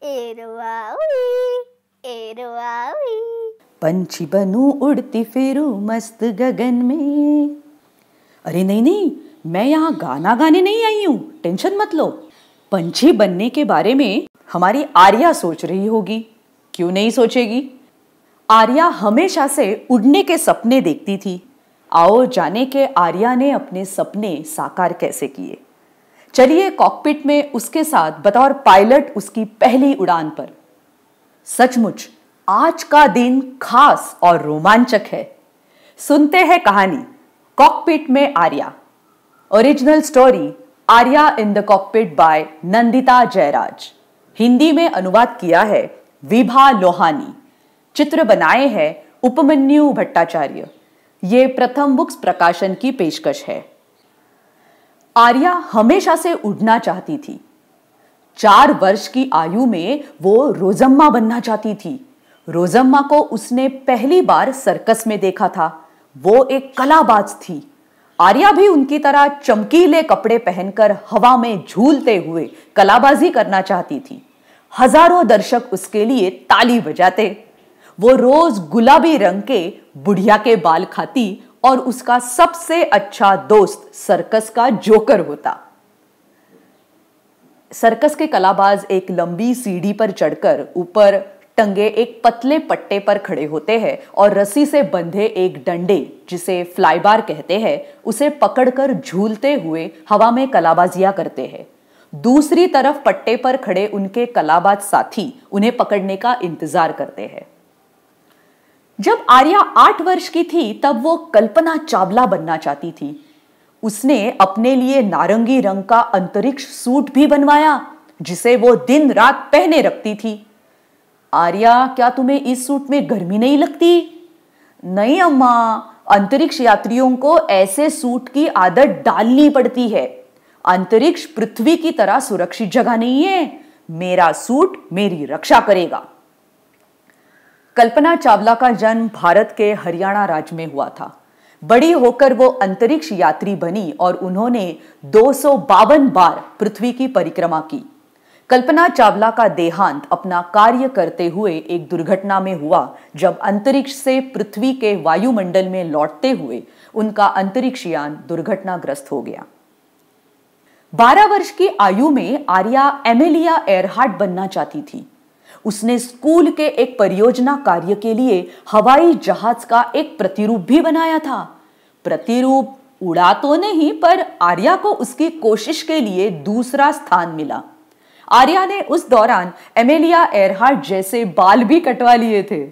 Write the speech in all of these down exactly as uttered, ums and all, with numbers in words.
एरुआ उई, एरुआ उई। पंछी बनूं उड़ती फिरूं मस्त गगन में। अरे नहीं नहीं, मैं यहाँ गाना गाने नहीं आई हूँ, टेंशन मत लो। पंछी बनने के बारे में हमारी आर्या सोच रही होगी, क्यों नहीं सोचेगी। आर्या हमेशा से उड़ने के सपने देखती थी। आओ जाने के आर्या ने अपने सपने साकार कैसे किए। चलिए कॉकपिट में उसके साथ बतौर पायलट उसकी पहली उड़ान पर। सचमुच आज का दिन खास और रोमांचक है। सुनते हैं कहानी कॉकपिट में Arya. Original story Arya in the cockpit by Nandita Jayaraj. Hindi में अनुवाद किया है विभा लोहानी। चित्र बनाए हैं उपमन्यु भट्टाचार्य। ये प्रथम बुक्स प्रकाशन की पेशकश है। आर्या हमेशा से उड़ना चाहती थी। चार वर्ष की आयु में वो रोजम्मा बनना चाहती थी। रोजम्मा को उसने पहली बार सर्कस में देखा था। वो एक कलाबाज थी। आर्या भी उनकी तरह चमकीले कपड़े पहनकर हवा में झूलते हुए कलाबाजी करना चाहती थी। हजारों दर्शक उसके लिए ताली बजाते। वो रोज गुलाबी रंग के बुढ़िया के बाल खाती और उसका सबसे अच्छा दोस्त सर्कस का जोकर होता। सर्कस के कलाबाज एक लंबी सीढ़ी पर चढ़कर ऊपर टंगे एक पतले पट्टे पर खड़े होते हैं और रस्सी से बंधे एक डंडे, जिसे फ्लाईबार कहते हैं, उसे पकड़कर झूलते हुए हवा में कलाबाजियां करते हैं। दूसरी तरफ पट्टे पर खड़े उनके कलाबाज साथी उन्हें पकड़ने का इंतजार करते हैं। जब आर्या आठ वर्ष की थी तब वो कल्पना चावला बनना चाहती थी। उसने अपने लिए नारंगी रंग का अंतरिक्ष सूट भी बनवाया, जिसे वो दिन रात पहने रखती थी। आर्या, क्या तुम्हें इस सूट में गर्मी नहीं लगती? नहीं अम्मा, अंतरिक्ष यात्रियों को ऐसे सूट की आदत डालनी पड़ती है। अंतरिक्ष पृथ्वी की तरह सुरक्षित जगह नहीं है। मेरा सूट मेरी रक्षा करेगा। कल्पना चावला का जन्म भारत के हरियाणा राज्य में हुआ था। बड़ी होकर वो अंतरिक्ष यात्री बनी और उन्होंने दो सौ बावन बार पृथ्वी की परिक्रमा की। कल्पना चावला का देहांत अपना कार्य करते हुए एक दुर्घटना में हुआ, जब अंतरिक्ष से पृथ्वी के वायुमंडल में लौटते हुए उनका अंतरिक्ष यान दुर्घटनाग्रस्त हो गया। बारह वर्ष की आयु में आर्या एमेलिया एयरहार्ट बनना चाहती थी। उसने स्कूल के एक परियोजना कार्य के लिए हवाई जहाज का एक प्रतिरूप भी बनाया था। प्रतिरूप उड़ा तो नहीं, पर आर्या को उसकी कोशिश के लिए दूसरा स्थान मिला। आर्या ने उस दौरान एमेलिया एयरहार्ट जैसे बाल भी कटवा लिए थे।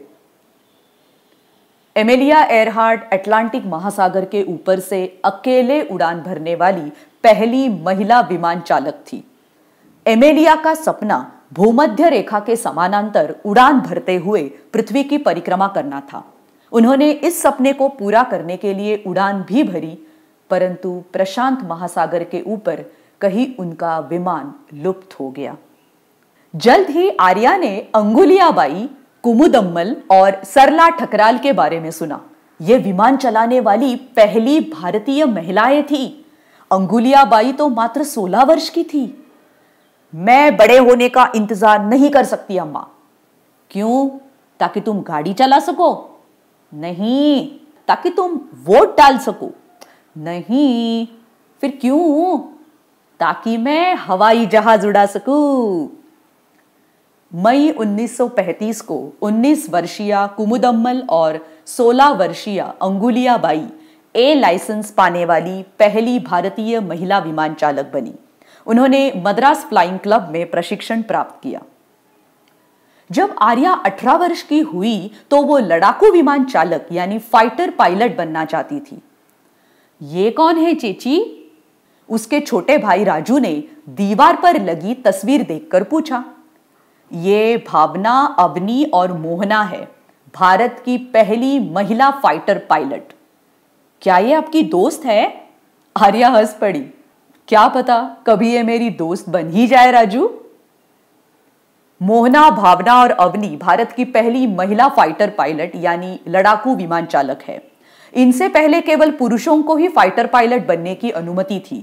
एमेलिया एयरहार्ट अटलांटिक महासागर के ऊपर से अकेले उड़ान भरने वाली पहली महिला विमान चालक थी। एमेलिया का सपना भूमध्य रेखा के समानांतर उड़ान भरते हुए पृथ्वी की परिक्रमा करना था। उन्होंने इस सपने को पूरा करने के लिए उड़ान भी भरी, परंतु प्रशांत महासागर के ऊपर कहीं उनका विमान लुप्त हो गया। जल्द ही आर्या ने अंगुलियाबाई, कुमुदम्मल और सरला ठकराल के बारे में सुना। ये विमान चलाने वाली पहली भारतीय महिलाएं थी। अंगुलियाबाई तो मात्र सोलह वर्ष की थी। मैं बड़े होने का इंतजार नहीं कर सकती अम्मा। क्यों? ताकि तुम गाड़ी चला सको? नहीं। ताकि तुम वोट डाल सको? नहीं। फिर क्यों? ताकि मैं हवाई जहाज उड़ा सकूं। मई उन्नीस सौ पैंतीस को उन्नीस वर्षीय कुमुदम्मल और सोलह वर्षीय अंगुलियाबाई ए लाइसेंस पाने वाली पहली भारतीय महिला विमान चालक बनी। उन्होंने मद्रास फ्लाइंग क्लब में प्रशिक्षण प्राप्त किया। जब आर्या अठारह वर्ष की हुई तो वो लड़ाकू विमान चालक यानी फाइटर पायलट बनना चाहती थी। ये कौन है चेची? उसके छोटे भाई राजू ने दीवार पर लगी तस्वीर देखकर पूछा। ये भावना, अवनी और मोहना है, भारत की पहली महिला फाइटर पायलट। क्या ये आपकी दोस्त है? आर्या हंस पड़ी। क्या पता कभी ये मेरी दोस्त बन ही जाए राजू। मोहना, भावना और अवनी भारत की पहली महिला फाइटर पायलट यानी लड़ाकू विमान चालक है। इनसे पहले केवल पुरुषों को ही फाइटर पायलट बनने की अनुमति थी।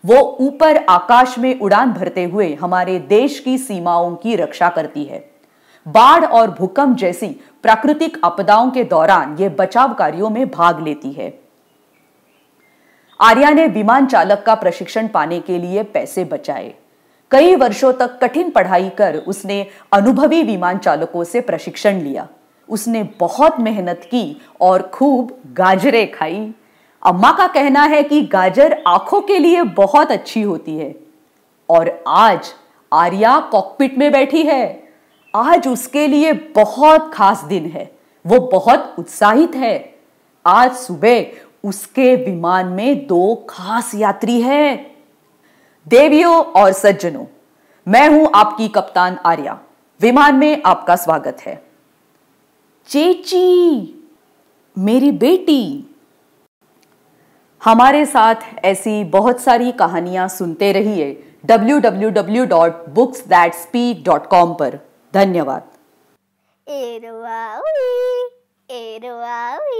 वो ऊपर आकाश में उड़ान भरते हुए हमारे देश की सीमाओं की रक्षा करती है। बाढ़ और भूकंप जैसी प्राकृतिक आपदाओं के दौरान ये बचाव कार्यों में भाग लेती है। आर्या ने विमान चालक का प्रशिक्षण पाने के लिए पैसे बचाए। कई वर्षों तक कठिन पढ़ाई कर उसने अनुभवी विमान चालकों से प्रशिक्षण लिया। उसने बहुत मेहनत की और खूब गाजरें खाई। अम्मा का कहना है कि गाजर आंखों के लिए बहुत अच्छी होती है। और आज आर्या कॉकपिट में बैठी है। आज उसके लिए बहुत खास दिन है। वो बहुत उत्साहित है। आज सुबह उसके विमान में दो खास यात्री हैं। देवियों और सज्जनों, मैं हूं आपकी कप्तान आर्या। विमान में आपका स्वागत है। चेची, मेरी बेटी। हमारे साथ ऐसी बहुत सारी कहानियां सुनते रहिए W W W dot books that speak dot com पर। धन्यवाद। एरुआ उई, एरुआ उई।